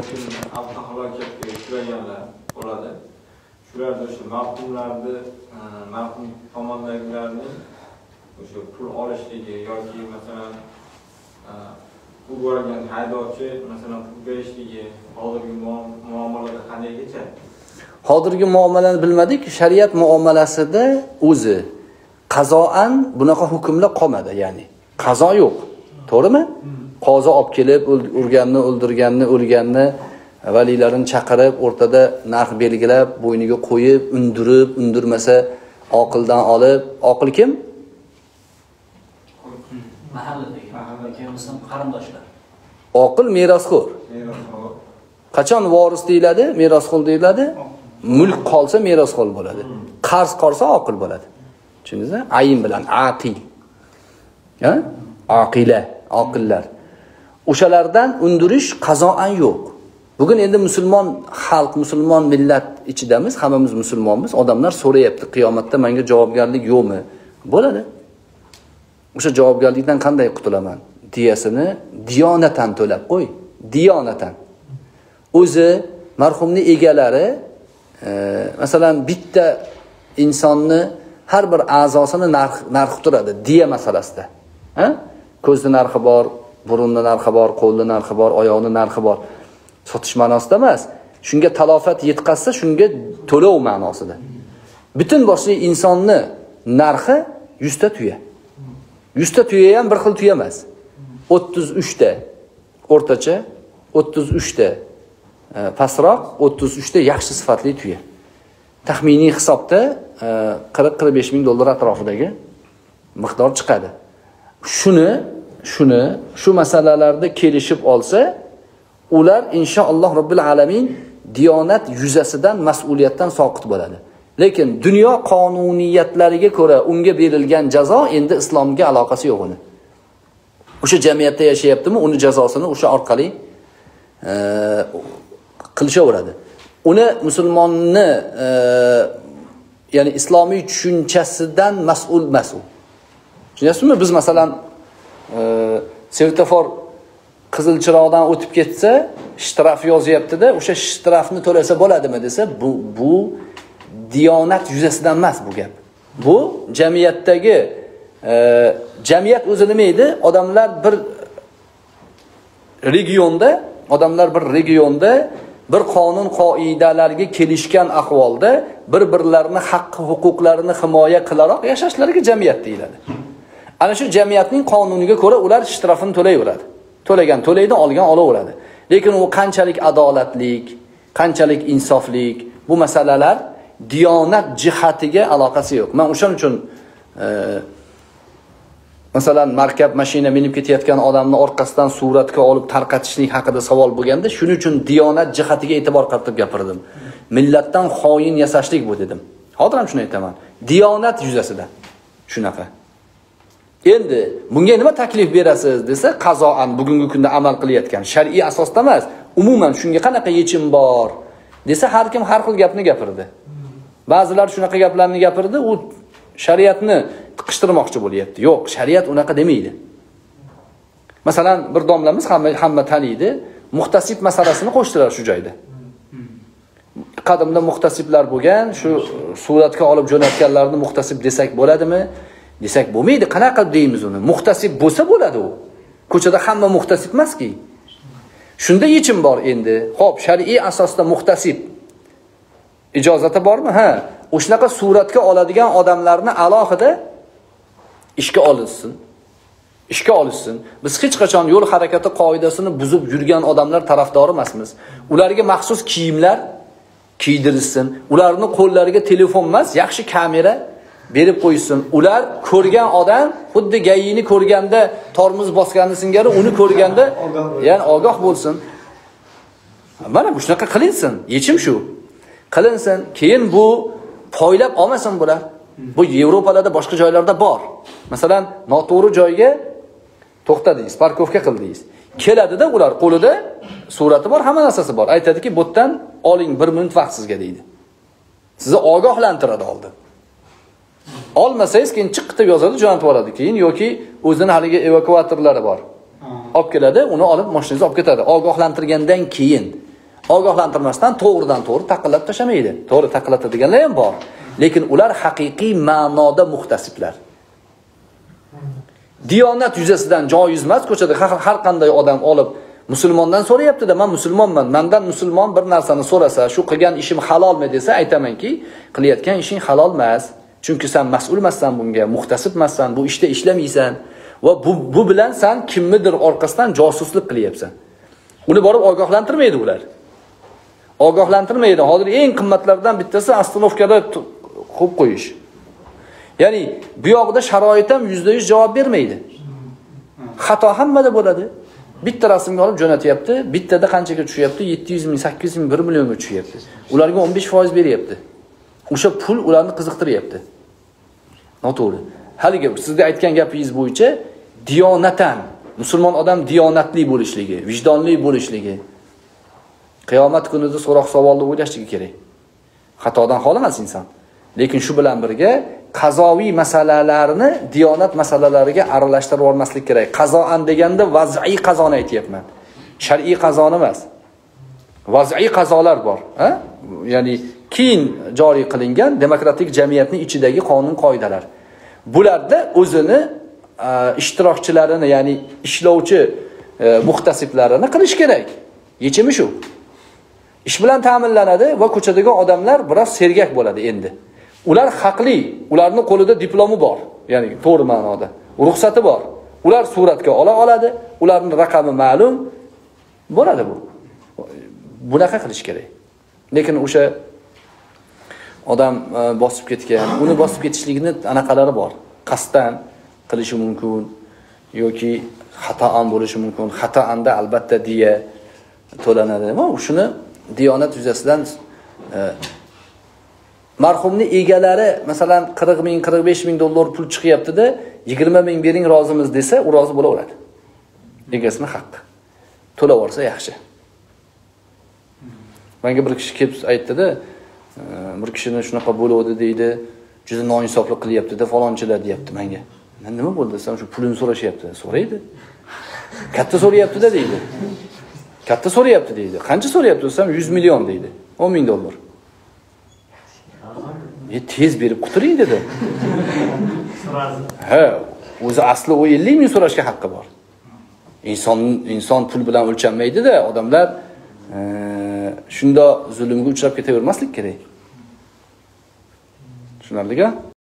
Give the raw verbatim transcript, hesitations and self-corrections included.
yoki avtohalokatga uchraganlar bo'ladi. Shularda o'sha marhumlarni, marhum tomondagilarning o'sha pul olishligi yoki masalan pul bergan haydovchi masalan pul berishligi hozirgi muomalada qanday kechadi? Hozirgi muomalani bilmadik. Shariat muomalasida o'zi qazoan bunaqa hukmlar qolmadi, ya'ni qazo yo'q. To'g'rimi? Qozi olib kelib urganni, o'ldirganni, o'lganni valilarini chaqirib, o'rtada narx belgilab, bo'yniga qo'yib, undirib, undirmasa oqildan olib, oqil kim? Mahalladagi, mahalladagi muslim qarindoshlar. Oqil merosxo'r. Qachon voris deyiladi, merosxo'r deyiladi? Mulk qolsa merosxo'r bo'ladi. Qarz qolsa oqil bo'ladi. Tushundingizmi? Ayin bilan aqil. Ha? Aqila, oqillar. O'shalardan undirish qazoan yo'q. Bugun endi musulmon xalq, musulmon millat ichidamiz, hammamiz musulmonmiz. Odamlar so'rayapti, qiyomatda menga javobgarlik yo'qmi? Bo'ladi. O'sha javobgarlikdan qanday qutulaman? Diyasini diyonatan to'lab qo'y. Diyonatan. O'zi marhumning egalari, e, masalan, bitta insonni har bir a'zosini narx narx turadi diya masalasida. Ha? Ko'zning narxi bor, burunning narxi bor, qo'lning narxi bor, oyoqning narxi bor. Sotish ma'nosida emas. Shunga talofat yetkazsa, shunga to'lov ma'nosida. Butun boshli insonni narxi yuz ta tuya. yuz ta tuya ham bir xil tuya emas. o'ttiz uch ta o'rtacha, o'ttiz uch ta pastroq, o'ttiz uch ta yaxshi sifatli tuya. Taxminiy hisobda qirq qirq besh ming dollar atrofidagi miqdor chiqadi. Shuni, shuni shu masalalarda kelishib olsa, ular inshaalloh Robbil alamin diyonat yuzasidan mas'uliyatdan soqit bo'ladi. Lekin dunyo qonuniyatlariga ko'ra unga berilgan jazo endi islomga aloqasi yo'q uni. O'sha jamiyatda yashayaptimi, uni jazosini o'sha orqali e, qilishaveradi. Uni musulmonni e, ya'ni islomiy tushunchasidan mas'ul mas'ul. Tushunasizmi? Biz masalan e, svetofor qizil chiroqdan o'tib ketsa, shtraf yozyapti-da, o'sha shtrafni to'lasa bo'ladimi desa, bu bu diyonat yuzasidan emas bu gap. Bu jamiyatdagi e, jamiyat o'zi nima edi? Odamlar bir regionda, odamlar bir regionda bir qonun qoidalarga kelishgan ahvolda bir-birlarini haqqi, huquqlarini himoya qilaroq yashashlariga jamiyat deyiladi. Ana shu jamiyatning qonuniga ko'ra ular shtrafini to'layveradi. To'lagan to'laydi, olgan olaveradi. Lekin u qanchalik adolatlik, qanchalik insoflik, bu masalalar diyonat jihatiga aloqasi yo'q. Men o'shaning uchun e, masalan markab mashina minib ketayotgan odamni orqasidan suratga olib tarqatishlik haqida savol bo'lganda, shuning uchun diyonat jihatiga e'tibor qaratib gapirdim. Millatdan xoin yasashlik bu dedim. Hozir ham shuni aytaman. Diyonat yuzasidan shunaqa. Endi bunga nima taklif berasiz desa, qazoan bugungi kunda amal qilayotgan shar'iy asosda emas, umuman shunga qanaqa yechim bor desa, har kim har xil gapni gapirdi. Ba'zilar shunaqa gaplarni gapirdi, u shariatni tiqishtirmoqchi bo'lyapti. Yo'q, shariat unaqa demaydi. Masalan, bir domlamiz hamma hamma taniydi, muhtasib masalasini qo'shdilar shu joyda. Qadimda muhtasiblar bo'lgan, shu suratga olib jo'natganlarni muhtasib desak bo'ladimi? Desak bo'lmaydi. Qanaqa deymiz uni? Muhtasib bo'lsa bo'ladi u. Ko'chada hamma muhtasib emas-ki. Shunda yechim bor endi. Xo'p, shar'iy asosda muhtasib ijozati bormi? Ha. O'shanaqa suratga oladigan odamlarni alohida ishga olinsin. Ishga olinsin. Biz hech qachon yo'l harakati qoidasini buzib yurgan odamlar tarafdori emasmiz. Ularga maxsus kiyimlar kiydirilsin. Ularning qo'llariga telefon emas, yaxshi kamera berib qo'ysin. Ular ko'rgan odam xuddi gayini ko'rganda tormoz bosganini singari uni ko'rganda ya'ni ogoh bo'lsin. Mana bu shunaqa qilinsin. Yechim shu. Qilinsin. Keyin bu poylab olmasin bular. Bu Yevropalarda boshqa joylarda bor. Masalan, noto'g'ri joyga to'xtadingiz, parkovka qildingiz. Keladida ular qo'lida surati bor, hamma narsasi bor. Aytadiki, "Botdan oling, bir minut vaqt sizga" deydi. Sizni ogohlantiradi oldin. Olmasangiz keyin chiqib yozadi, jo'natib yuboradi. Keyin yoki o'zini haliga evakuatorlari bor. Olib keladi, uni olib mashinangizga olib ketadi. Ogohlantirgandan keyin Ogohlantirmasdan to'g'ridan to'g'ri taqillab tashamaydi. To'g'ri taqillatadiganlar ham bor. Lekin ular haqiqiy ma'noda muhtasiblar. Diyonat yuzasidan joiz emas, ko'chada har qanday odam olib musulmondan so'rayapti-da, men musulmonman, mendan musulmon bir narsani so'rasa, shu qilgan ishim halolmi desa, aytamanki, qilayotgan ishing halol emas. Chunki sen mas'ul emassan bunga, muhtasib emassan, bu ishda ishlamaysan va bu bu bilan sen kimnidir orqasidan josuslik qilyapsan. Uni borib ogohlantirmaydi ular. Ogohlantirmaydi. Hozir eng qimmatlardan bittasi astanovkada qo'yib qo'yish. Ya'ni bu yoqda sharoit ham yuzda yuz javob bermaydi. Xato hammada bo'ladi. Bitta rasmga olib jo'natyapti, bittada qanchaga tushyapti? yetti yuz ming, sakkiz yuz ming, bir millionga tushyapti. Ularga o'n besh foiz beryapti. O'sha pul ularni qiziqtiryapti. Noto'g'ri. Haliga sizga aytgan gapingiz bo'yicha diyonatan, musulmon odam diyonatli bo'lishligi, vijdonli bo'lishligi, qiyomat kunida so'roq savolni o'ylashligi kerak. Xatodan xoli emas inson. Lekin shu bilan birga qazoviy masalalarni diyonat masalalariga aralashtirib olmaslik kerak. Qazoan deganda vaz'iy qazoni aytyapman. Shar'iy qazoni emas. Vaz'iy qazolar bor, ha? Ya'ni keyin joriy qilingan demokratik jamiyatning ichidagi qonun qoidalar. Bularda o'zini ishtirokchilarini, ya'ni ishlovchi muhtasiblarini qilish kerak. Yechimi shu. Ish bilan ta'minlanadi va ko'chadagi odamlar biroz sergak bo'ladi endi. Ular haqli, ularning qo'lida diplomi bor, ya'ni to'g'ri ma'noda, ruxsati bor. Ular suratga ola oladi, ularning raqami ma'lum bo'ladi bu. Bunaqa qilish kerak. Lekin o'sha odam bosib ketgan, uni bosib ketishligini anaqalari bor. Qasddan qilishi mumkin yoki xatoan bo'lishi mumkin. Xatoanda albatta diya to'lanadi. Ammo shuni diyonat yuzasidan marhumning egalari masalan qirq ming, qirq besh ming dollar pul chiqyapti-da, yigirma ming bering rozimiz desa, u rozi bo'laveradi. Egasini haqqi. To'lab olsa yaxshi. Menga bir kishi kelib aytdi-da, bir kishini shunaqa bo'ladi deydi, juda noinsoflik qilyapti-da, falonchilar deyapti menga. Nima bo'ldi desam, shu pulini so'rashyapti. So'raydi. Katta so'rayapti-da deydi. Katta so'rayapti deydi. Qancha so'rayapti desam, yuz million deydi. o'n ming dollar. E tez berib quturing dedi. Ha, o'zi asli o ellik ming so'rashga haqqi bor. Inson inson pul bilan o'lchanmaydi-da, odamlar shunda zulmga uchrab ketavermaslik kerak. Tushunarlimi?